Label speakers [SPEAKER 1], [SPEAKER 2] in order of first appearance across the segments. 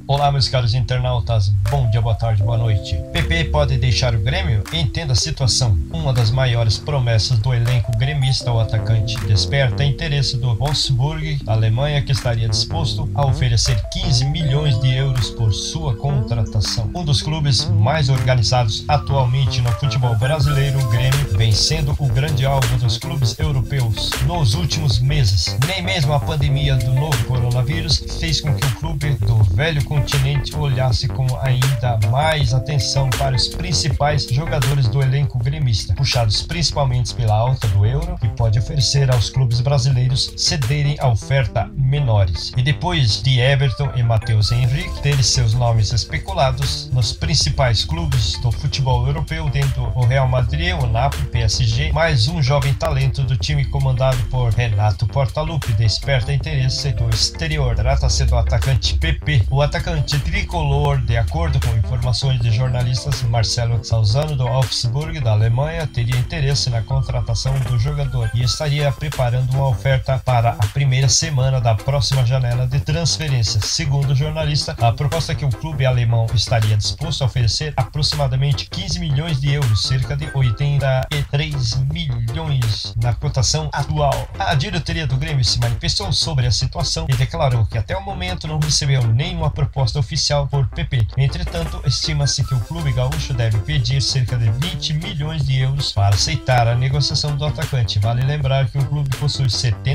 [SPEAKER 1] Olá, meus caros internautas, bom dia, boa tarde, boa noite. PP pode deixar o Grêmio? Entenda a situação. Uma das maiores promessas do elenco gremista, o atacante, desperta interesse do Wolfsburg, da Alemanha, que estaria disposto a oferecer 15 milhões de euros por sua contratação. Um dos clubes mais organizados atualmente no futebol brasileiro, o Grêmio, vem sendo o grande alvo dos clubes europeus nos últimos meses. Nem mesmo a pandemia do novo coronavírus fez com que o clube do velho continente olhasse com ainda mais atenção para os principais jogadores do elenco gremista, puxados principalmente pela alta do euro, que pode oferecer aos clubes brasileiros cederem a oferta menores. E depois de Everton e Matheus Henrique terem seus nomes especulados nos principais clubes do futebol europeu, dentro o Real Madrid, o Napoli, PSG, mais um jovem talento do time comandado por Renato Portaluppi desperta interesse do exterior. Trata-se do atacante PP. O atacante tricolor, de acordo com informações de jornalistas, Marcelo Salzano do Wolfsburg, da Alemanha, teria interesse na contratação do jogador e estaria preparando uma oferta para a primeira semana da próxima janela de transferências. Segundo o jornalista, a proposta que o clube alemão estaria disposto a oferecer aproximadamente 15 milhões de euros, cerca de 83 milhões na cotação atual. A diretoria do Grêmio se manifestou sobre a situação e declarou que até o momento não recebeu nenhuma proposta oficial por PP. Entretanto, estima-se que o clube gaúcho deve pedir cerca de 20 milhões de euros para aceitar a negociação do atacante. Vale lembrar que o clube possui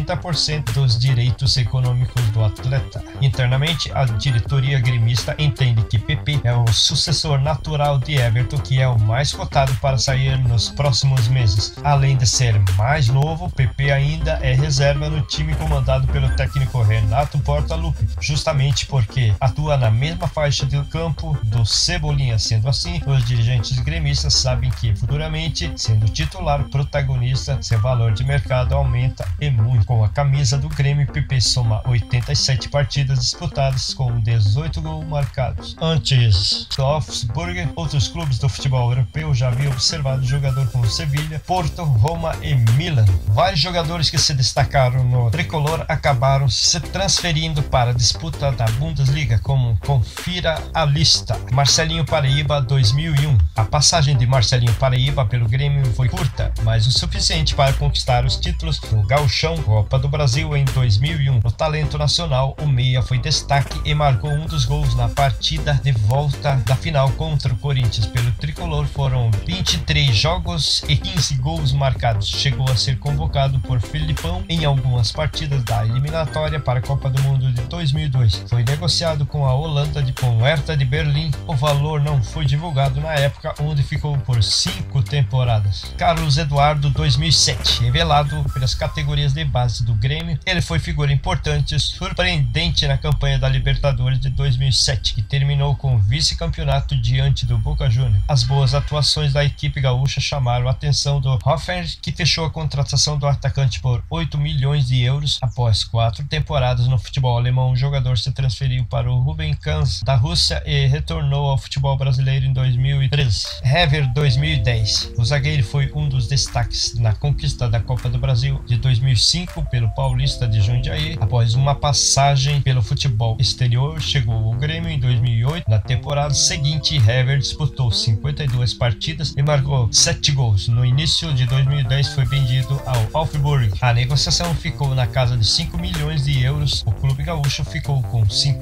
[SPEAKER 1] 70% dos direitos econômicos do atleta. Internamente, a diretoria gremista entende que PP é o sucessor natural de Everton, que é o mais cotado para sair nos próximos meses. Além de ser mais novo, PP ainda é reserva no time comandado pelo técnico Renato Portaluppi, justamente porque atua na mesma faixa de campo do Cebolinha. Sendo assim, os dirigentes gremistas sabem que futuramente, sendo titular protagonista, seu valor de mercado aumenta e muito. Com a camisa do Grêmio, PP soma 87 partidas disputadas com 18 gols marcados. Antes do Wolfsburg, outros clubes do futebol europeu já haviam observado o jogador com Sevilha, Porto, Roma e Milan. Vários jogadores que se destacaram no tricolor acabaram se transferindo para a disputa da Bundesliga, como confira a lista. Marcelinho Paraíba, 2001. A passagem de Marcelinho Paraíba pelo Grêmio foi curta, mas o suficiente para conquistar os títulos do Gauchão, Copa do Brasil em 2001. No talento nacional, o meia foi destaque e marcou um dos gols na partida de volta da final contra o Corinthians. Pelo tricolor foram 23 jogos e 15 gols marcados. Chegou a ser convocado por Filipão em algumas partidas da eliminatória para a Copa do Mundo de 2002. Foi negociado com a Holanda com Hertha de Berlim. O valor não foi divulgado na época, onde ficou por 5 temporadas. Carlos Eduardo, 2007. Revelado pelas categorias de base do Grêmio, ele foi figura importante e surpreendente na campanha da Libertadores de 2007, que terminou com o vice-campeonato diante do Boca Juniors. As boas atuações da equipe gaúcha chamaram a atenção do Hoffenheim, que fechou a contratação do atacante por 8 milhões de euros. Após 4 temporadas no futebol alemão, o jogador se transferiu para o Rubin Kans da Rússia e retornou ao futebol brasileiro em 2013. Hever, 2010. O zagueiro foi um dos destaques na conquista da Copa do Brasil de 2005 pelo Paulista de Jundiaí. Após uma passagem pelo futebol exterior, chegou ao Grêmio em 2008. Na temporada seguinte, Hever disputou 52 partidas e marcou 7 gols. No início de 2010 foi vendido ao Wolfsburg. A negociação ficou na casa de 5 milhões de euros. O clube gaúcho ficou com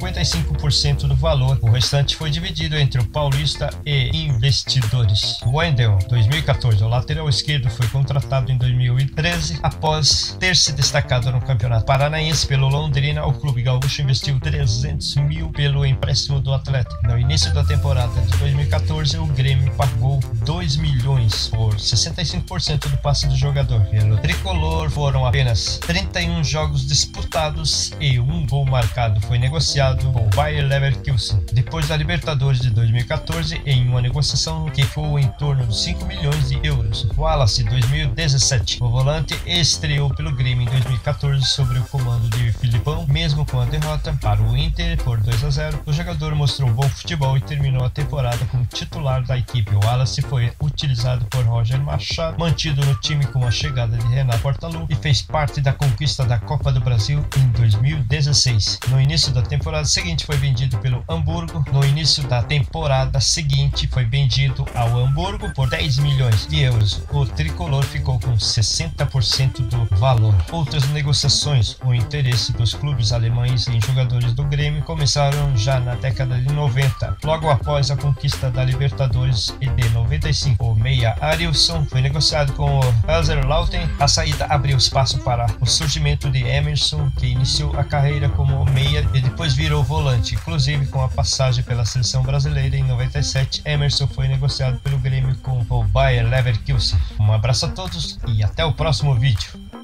[SPEAKER 1] 55% do valor. O restante foi dividido entre o Paulista e investidores. Wendel, 2014. O lateral esquerdo foi contratado em 2013 após ter se destacado no Campeonato Paranaense pelo Londrina. O clube gaúcho investiu 300 mil pelo empréstimo do atleta. No início da temporada de 2014, o Grêmio pagou 2 milhões por 65% do passe do jogador. Pelo tricolor foram apenas 31 jogos disputados e 1 gol marcado. Foi negociado com o Bayer Leverkusen. Depois da Libertadores de 2014, em uma negociação que ficou em torno de 5 milhões de euros. Wallace, 2017. O volante estreou pelo Grêmio em 2014 sob o comando de Filipão. Mesmo com a derrota para o Inter por 2-0, o jogador mostrou bom futebol e terminou a temporada como titular da equipe. O Wallace foi utilizado por Roger Machado, mantido no time com a chegada de Renato Portaluppi e fez parte da conquista da Copa do Brasil em 2016. No início da temporada seguinte foi vendido pelo Hamburgo. No início da temporada seguinte foi vendido ao Hamburgo por 10 milhões de euros. O tricolor ficou com 60% do valor. Outras negociações, o interesse dos clubes alemães em jogadores do Grêmio começaram já na década de 90, logo após a conquista da Libertadores e de 95. O meia Arilson foi negociado com o Kaiserslautern. A saída abriu espaço para o surgimento de Emerson, que iniciou a carreira como meia e depois virou volante. Inclusive, com a passagem pela seleção brasileira em 97, Emerson foi negociado pelo Grêmio com o Bayer Leverkusen. Um abraço a todos e até o próximo vídeo.